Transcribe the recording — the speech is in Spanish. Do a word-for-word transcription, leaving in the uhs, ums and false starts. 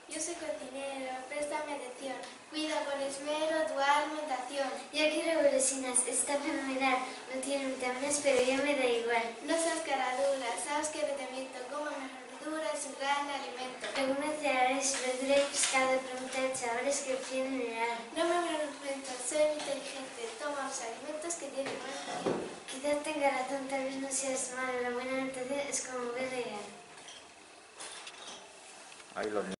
Yo soy cocinero, préstame atención. Cuida con esmero tu alimentación. Yo quiero golosinas, está fenomenal. No tiene vitaminas, pero ya me da igual. No seas cara dura, sabes que no te miento. Como mejor verdura es un gran alimento. Algunos cereales, verdura y pescado, pregunta de chavales que prefieren mineral. No me menosprecio, soy inteligente. Toma los alimentos que tienen buen nutriente. Quizás tenga razón, tal vez no seas malo. La buena alimentación es como ver real. Ahí los